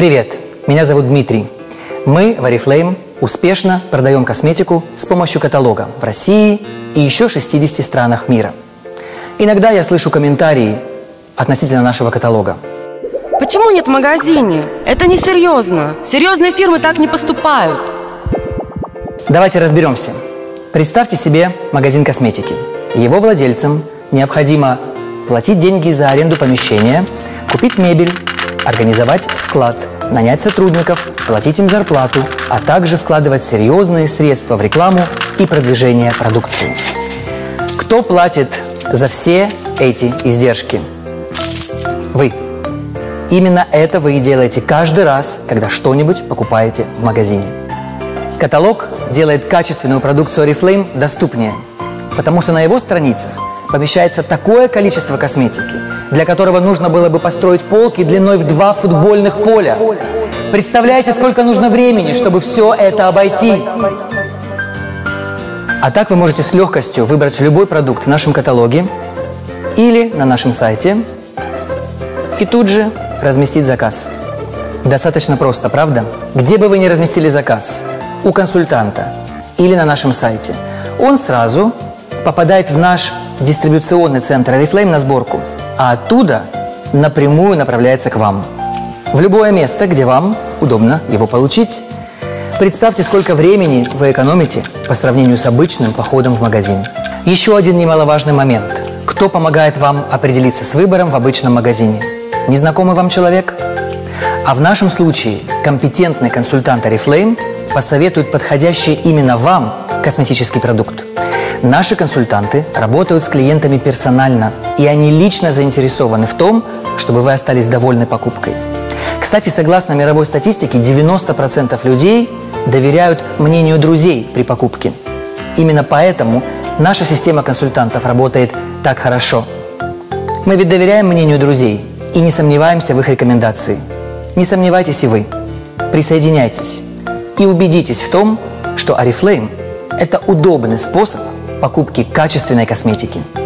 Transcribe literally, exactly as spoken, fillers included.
Привет, меня зовут Дмитрий. Мы в Oriflame успешно продаем косметику с помощью каталога в России и еще шестидесяти странах мира. Иногда я слышу комментарии относительно нашего каталога. Почему нет в магазине? Это несерьезно. Серьезные фирмы так не поступают. Давайте разберемся. Представьте себе магазин косметики. Его владельцам необходимо платить деньги за аренду помещения, купить мебель, организовать склад, нанять сотрудников, платить им зарплату, а также вкладывать серьезные средства в рекламу и продвижение продукции. Кто платит за все эти издержки? Вы. Именно это вы и делаете каждый раз, когда что-нибудь покупаете в магазине. Каталог делает качественную продукцию Oriflame доступнее, потому что на его страницах помещается такое количество косметики, для которого нужно было бы построить полки длиной в два футбольных поля. Представляете, сколько нужно времени, чтобы все это обойти? А так вы можете с легкостью выбрать любой продукт в нашем каталоге или на нашем сайте и тут же разместить заказ. Достаточно просто, правда? Где бы вы ни разместили заказ, у консультанта или на нашем сайте, он сразу попадает в наш дистрибуционный центр Oriflame на сборку, а оттуда напрямую направляется к вам. В любое место, где вам удобно его получить. Представьте, сколько времени вы экономите по сравнению с обычным походом в магазин. Еще один немаловажный момент. Кто помогает вам определиться с выбором в обычном магазине? Незнакомый вам человек? А в нашем случае компетентный консультант Oriflame посоветует подходящий именно вам косметический продукт. Наши консультанты работают с клиентами персонально, и они лично заинтересованы в том, чтобы вы остались довольны покупкой. Кстати, согласно мировой статистике, девяносто процентов людей доверяют мнению друзей при покупке. Именно поэтому наша система консультантов работает так хорошо. Мы ведь доверяем мнению друзей и не сомневаемся в их рекомендации. Не сомневайтесь и вы. Присоединяйтесь и убедитесь в том, что Oriflame – это удобный способ покупки качественной косметики.